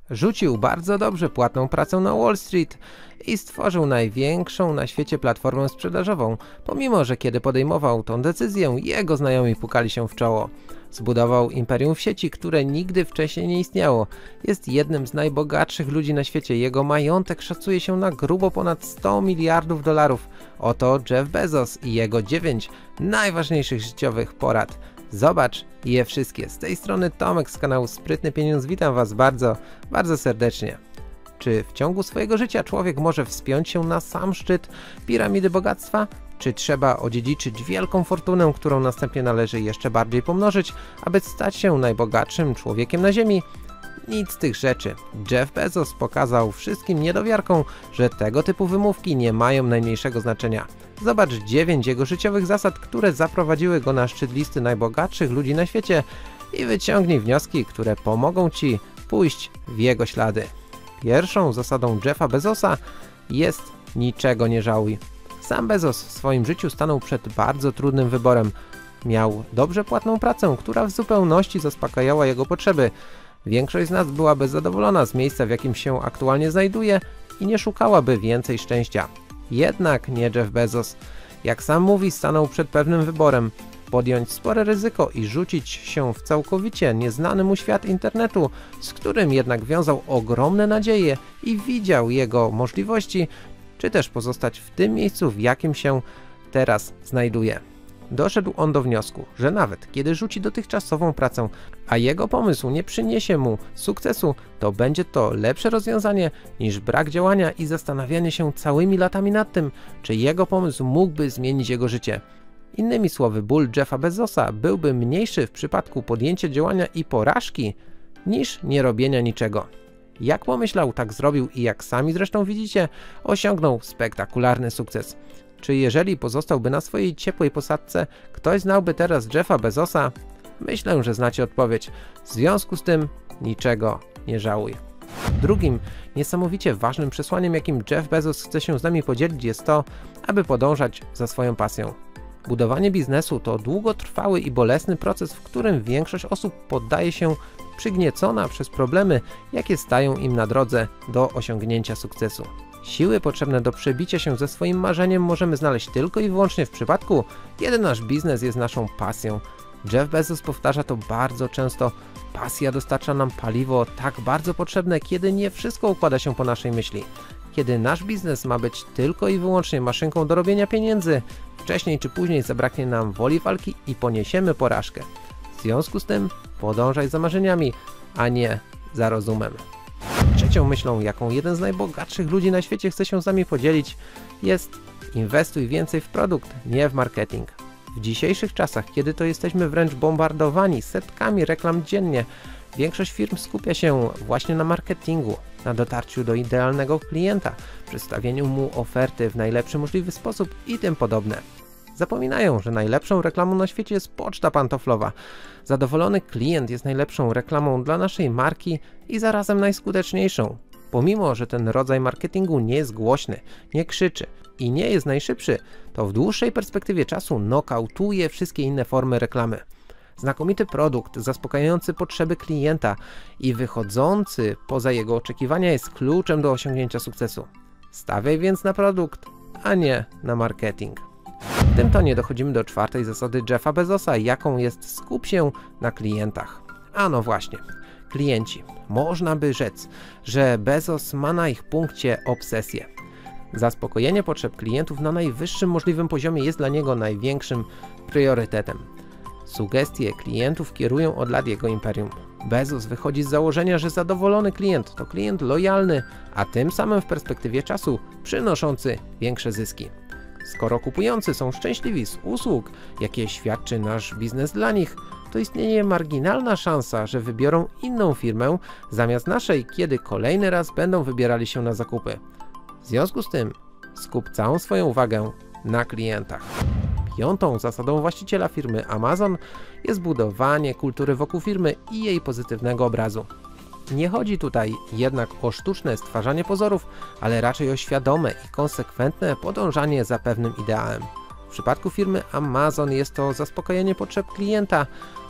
Rzucił bardzo dobrze płatną pracę na Wall Street i stworzył największą na świecie platformę sprzedażową, pomimo że kiedy podejmował tą decyzję, jego znajomi pukali się w czoło. Zbudował imperium w sieci, które nigdy wcześniej nie istniało. Jest jednym z najbogatszych ludzi na świecie. Jego majątek szacuje się na grubo ponad 100 miliardów dolarów. Oto Jeff Bezos i jego 9 najważniejszych życiowych porad. Zobacz je wszystkie. Z tej strony Tomek z kanału Sprytny Pieniądz. Witam Was bardzo, bardzo serdecznie. Czy w ciągu swojego życia człowiek może wspiąć się na sam szczyt piramidy bogactwa? Czy trzeba odziedziczyć wielką fortunę, którą następnie należy jeszcze bardziej pomnożyć, aby stać się najbogatszym człowiekiem na ziemi? Nic z tych rzeczy. Jeff Bezos pokazał wszystkim niedowiarkom, że tego typu wymówki nie mają najmniejszego znaczenia. Zobacz 9 jego życiowych zasad, które zaprowadziły go na szczyt listy najbogatszych ludzi na świecie i wyciągnij wnioski, które pomogą Ci pójść w jego ślady. Pierwszą zasadą Jeffa Bezosa jest niczego nie żałuj. Sam Bezos w swoim życiu stanął przed bardzo trudnym wyborem. Miał dobrze płatną pracę, która w zupełności zaspokajała jego potrzeby. Większość z nas byłaby zadowolona z miejsca, w jakim się aktualnie znajduje i nie szukałaby więcej szczęścia. Jednak nie Jeff Bezos. Jak sam mówi, stanął przed pewnym wyborem. Podjąć spore ryzyko i rzucić się w całkowicie nieznany mu świat internetu, z którym jednak wiązał ogromne nadzieje i widział jego możliwości, czy też pozostać w tym miejscu, w jakim się teraz znajduje. Doszedł on do wniosku, że nawet kiedy rzuci dotychczasową pracę, a jego pomysł nie przyniesie mu sukcesu, to będzie to lepsze rozwiązanie niż brak działania i zastanawianie się całymi latami nad tym, czy jego pomysł mógłby zmienić jego życie. Innymi słowy, ból Jeffa Bezosa byłby mniejszy w przypadku podjęcia działania i porażki, niż nie robienia niczego. Jak pomyślał, tak zrobił i jak sami zresztą widzicie, osiągnął spektakularny sukces. Czy jeżeli pozostałby na swojej ciepłej posadce, ktoś znałby teraz Jeffa Bezosa? Myślę, że znacie odpowiedź. W związku z tym niczego nie żałuj. Drugim niesamowicie ważnym przesłaniem, jakim Jeff Bezos chce się z nami podzielić, jest to, aby podążać za swoją pasją. Budowanie biznesu to długotrwały i bolesny proces, w którym większość osób poddaje się przygniecona przez problemy, jakie stają im na drodze do osiągnięcia sukcesu. Siły potrzebne do przebicia się ze swoim marzeniem możemy znaleźć tylko i wyłącznie w przypadku, kiedy nasz biznes jest naszą pasją. Jeff Bezos powtarza to bardzo często. Pasja dostarcza nam paliwo tak bardzo potrzebne, kiedy nie wszystko układa się po naszej myśli. Kiedy nasz biznes ma być tylko i wyłącznie maszynką do robienia pieniędzy, wcześniej czy później zabraknie nam woli walki i poniesiemy porażkę. W związku z tym podążaj za marzeniami, a nie za rozumem. Trzecią myślą, jaką jeden z najbogatszych ludzi na świecie chce się z nami podzielić, jest: inwestuj więcej w produkt, nie w marketing. W dzisiejszych czasach, kiedy to jesteśmy wręcz bombardowani setkami reklam dziennie, większość firm skupia się właśnie na marketingu, na dotarciu do idealnego klienta, przedstawieniu mu oferty w najlepszy możliwy sposób i tym podobne. Zapominają, że najlepszą reklamą na świecie jest poczta pantoflowa. Zadowolony klient jest najlepszą reklamą dla naszej marki i zarazem najskuteczniejszą. Pomimo że ten rodzaj marketingu nie jest głośny, nie krzyczy i nie jest najszybszy, to w dłuższej perspektywie czasu nokautuje wszystkie inne formy reklamy. Znakomity produkt, zaspokajający potrzeby klienta i wychodzący poza jego oczekiwania jest kluczem do osiągnięcia sukcesu. Stawiaj więc na produkt, a nie na marketing. W tym tonie dochodzimy do czwartej zasady Jeffa Bezosa, jaką jest: skup się na klientach. A no właśnie, klienci. Można by rzec, że Bezos ma na ich punkcie obsesję. Zaspokojenie potrzeb klientów na najwyższym możliwym poziomie jest dla niego największym priorytetem. Sugestie klientów kierują od lat jego imperium. Bezos wychodzi z założenia, że zadowolony klient to klient lojalny, a tym samym w perspektywie czasu przynoszący większe zyski. Skoro kupujący są szczęśliwi z usług, jakie świadczy nasz biznes dla nich, to istnieje marginalna szansa, że wybiorą inną firmę zamiast naszej, kiedy kolejny raz będą wybierali się na zakupy. W związku z tym skup całą swoją uwagę na klientach. Piątą zasadą właściciela firmy Amazon jest budowanie kultury wokół firmy i jej pozytywnego obrazu. Nie chodzi tutaj jednak o sztuczne stwarzanie pozorów, ale raczej o świadome i konsekwentne podążanie za pewnym ideałem. W przypadku firmy Amazon jest to zaspokojenie potrzeb klienta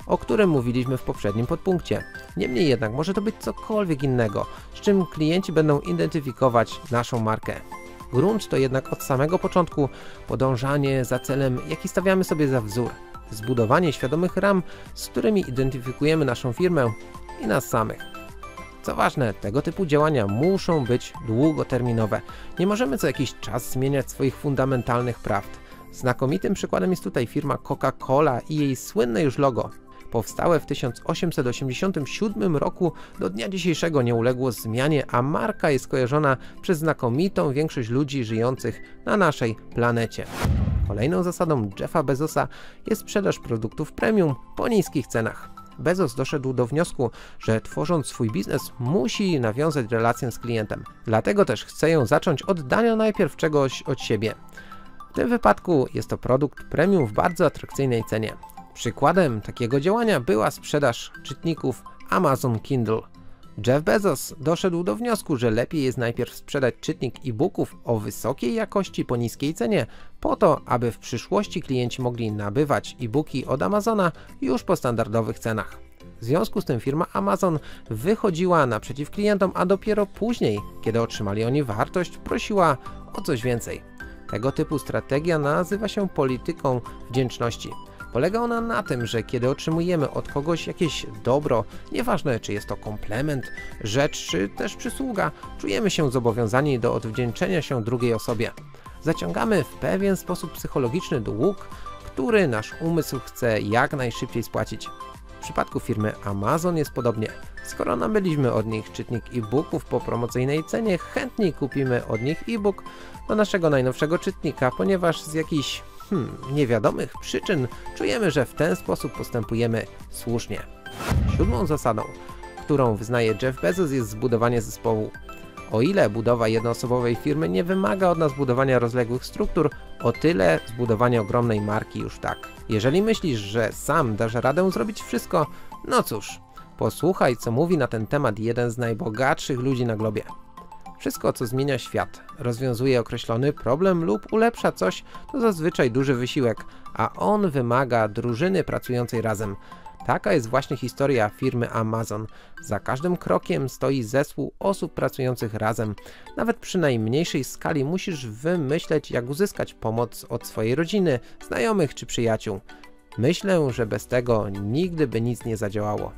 o którym mówiliśmy w poprzednim podpunkcie. Niemniej jednak może to być cokolwiek innego, z czym klienci będą identyfikować naszą markę. Grunt to jednak od samego początku podążanie za celem, jaki stawiamy sobie za wzór. Zbudowanie świadomych ram, z którymi identyfikujemy naszą firmę i nas samych. Co ważne, tego typu działania muszą być długoterminowe. Nie możemy co jakiś czas zmieniać swoich fundamentalnych prawd. Znakomitym przykładem jest tutaj firma Coca-Cola i jej słynne już logo. Powstałe w 1887 roku do dnia dzisiejszego nie uległo zmianie, a marka jest kojarzona przez znakomitą większość ludzi żyjących na naszej planecie. Kolejną zasadą Jeffa Bezosa jest sprzedaż produktów premium po niskich cenach. Bezos doszedł do wniosku, że tworząc swój biznes musi nawiązać relację z klientem. Dlatego też chce ją zacząć od dania najpierw czegoś od siebie. W tym wypadku jest to produkt premium w bardzo atrakcyjnej cenie. Przykładem takiego działania była sprzedaż czytników Amazon Kindle. Jeff Bezos doszedł do wniosku, że lepiej jest najpierw sprzedać czytnik e-booków o wysokiej jakości po niskiej cenie, po to, aby w przyszłości klienci mogli nabywać e-booki od Amazona już po standardowych cenach. W związku z tym firma Amazon wychodziła naprzeciw klientom, a dopiero później, kiedy otrzymali oni wartość, prosiła o coś więcej. Tego typu strategia nazywa się polityką wdzięczności. Polega ona na tym, że kiedy otrzymujemy od kogoś jakieś dobro, nieważne czy jest to komplement, rzecz czy też przysługa, czujemy się zobowiązani do odwdzięczenia się drugiej osobie. Zaciągamy w pewien sposób psychologiczny dług, który nasz umysł chce jak najszybciej spłacić. W przypadku firmy Amazon jest podobnie. Skoro nabyliśmy od nich czytnik e-booków po promocyjnej cenie, chętniej kupimy od nich e-book do naszego najnowszego czytnika, ponieważ z jakichś niewiadomych przyczyn czujemy, że w ten sposób postępujemy słusznie. Siódmą zasadą, którą wyznaje Jeff Bezos, jest zbudowanie zespołu. O ile budowa jednoosobowej firmy nie wymaga od nas budowania rozległych struktur, o tyle zbudowanie ogromnej marki już tak. Jeżeli myślisz, że sam dasz radę zrobić wszystko, no cóż, posłuchaj, co mówi na ten temat jeden z najbogatszych ludzi na globie. Wszystko, co zmienia świat, rozwiązuje określony problem lub ulepsza coś, to zazwyczaj duży wysiłek, a on wymaga drużyny pracującej razem. Taka jest właśnie historia firmy Amazon. Za każdym krokiem stoi zespół osób pracujących razem. Nawet przy najmniejszej skali musisz wymyśleć, jak uzyskać pomoc od swojej rodziny, znajomych czy przyjaciół. Myślę, że bez tego nigdy by nic nie zadziałało.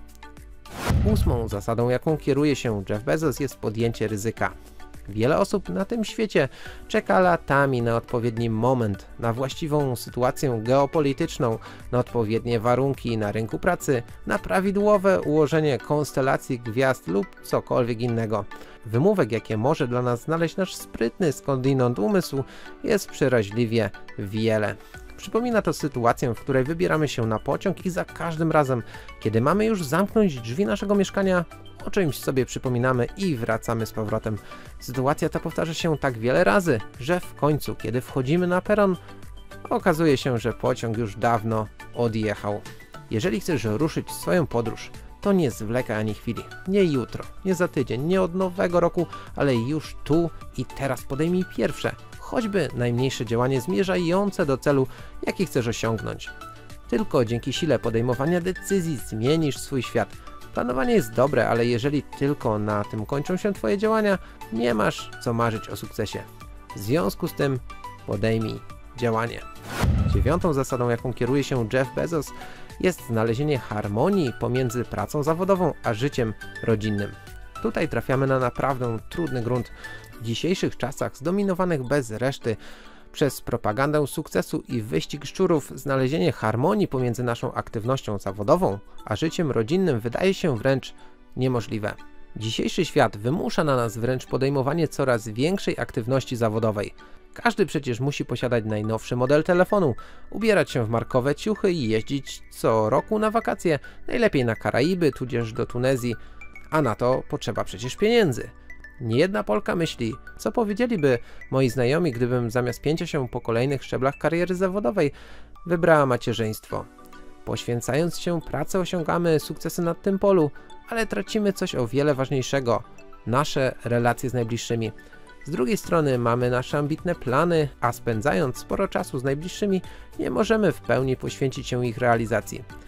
Ósmą zasadą, jaką kieruje się Jeff Bezos, jest podjęcie ryzyka. Wiele osób na tym świecie czeka latami na odpowiedni moment, na właściwą sytuację geopolityczną, na odpowiednie warunki na rynku pracy, na prawidłowe ułożenie konstelacji gwiazd lub cokolwiek innego. Wymówek, jakie może dla nas znaleźć nasz sprytny skądinąd umysł, jest przeraźliwie wiele. Przypomina to sytuację, w której wybieramy się na pociąg i za każdym razem, kiedy mamy już zamknąć drzwi naszego mieszkania, o czymś sobie przypominamy i wracamy z powrotem. Sytuacja ta powtarza się tak wiele razy, że w końcu, kiedy wchodzimy na peron, okazuje się, że pociąg już dawno odjechał. Jeżeli chcesz ruszyć w swoją podróż, to nie zwlekaj ani chwili. Nie jutro, nie za tydzień, nie od nowego roku, ale już tu i teraz podejmij pierwsze, choćby najmniejsze działanie zmierzające do celu, jaki chcesz osiągnąć. Tylko dzięki sile podejmowania decyzji zmienisz swój świat. Planowanie jest dobre, ale jeżeli tylko na tym kończą się Twoje działania, nie masz co marzyć o sukcesie. W związku z tym podejmij działanie. Dziewiątą zasadą, jaką kieruje się Jeff Bezos, jest znalezienie harmonii pomiędzy pracą zawodową a życiem rodzinnym. Tutaj trafiamy na naprawdę trudny grunt. W dzisiejszych czasach, zdominowanych bez reszty przez propagandę sukcesu i wyścig szczurów, znalezienie harmonii pomiędzy naszą aktywnością zawodową a życiem rodzinnym wydaje się wręcz niemożliwe. Dzisiejszy świat wymusza na nas wręcz podejmowanie coraz większej aktywności zawodowej. Każdy przecież musi posiadać najnowszy model telefonu, ubierać się w markowe ciuchy i jeździć co roku na wakacje, najlepiej na Karaiby, tudzież do Tunezji, a na to potrzeba przecież pieniędzy. Niejedna Polka myśli, co powiedzieliby moi znajomi, gdybym zamiast pięcia się po kolejnych szczeblach kariery zawodowej wybrała macierzyństwo. Poświęcając się pracy osiągamy sukcesy na tym polu, ale tracimy coś o wiele ważniejszego – nasze relacje z najbliższymi. Z drugiej strony mamy nasze ambitne plany, a spędzając sporo czasu z najbliższymi nie możemy w pełni poświęcić się ich realizacji.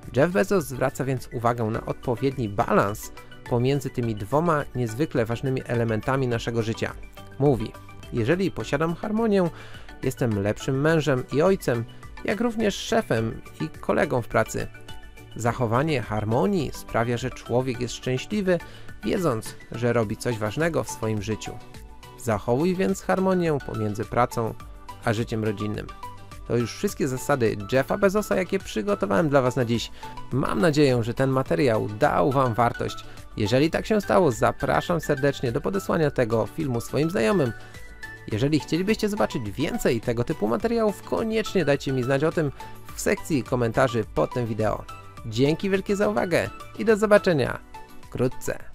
Jeff Bezos zwraca więc uwagę na odpowiedni balans pomiędzy tymi dwoma niezwykle ważnymi elementami naszego życia. Mówi: jeżeli posiadam harmonię, jestem lepszym mężem i ojcem, jak również szefem i kolegą w pracy. Zachowanie harmonii sprawia, że człowiek jest szczęśliwy, wiedząc, że robi coś ważnego w swoim życiu. Zachowuj więc harmonię pomiędzy pracą a życiem rodzinnym. To już wszystkie zasady Jeffa Bezosa, jakie przygotowałem dla Was na dziś. Mam nadzieję, że ten materiał dał Wam wartość. Jeżeli tak się stało, zapraszam serdecznie do podesłania tego filmu swoim znajomym. Jeżeli chcielibyście zobaczyć więcej tego typu materiałów, koniecznie dajcie mi znać o tym w sekcji komentarzy pod tym wideo. Dzięki wielkie za uwagę i do zobaczenia wkrótce.